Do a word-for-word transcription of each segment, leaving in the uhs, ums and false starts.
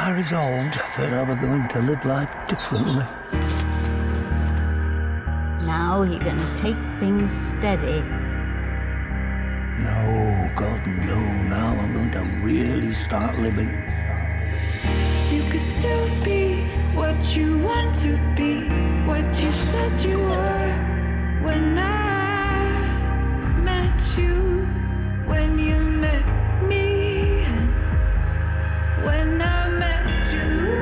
I resolved that I was going to live life differently. Now you're going to take things steady. No, God, no. Now I'm going to really start living. You could still be what you want to be, what you said you were when I met you, when you met me, when I met you.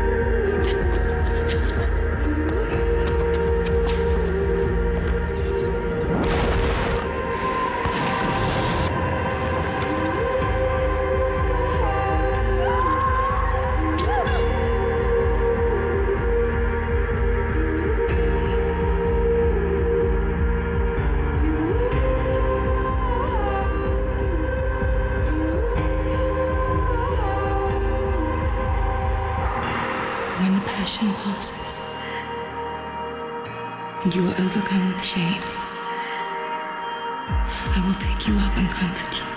When the passion passes and you are overcome with shame, I will pick you up and comfort you.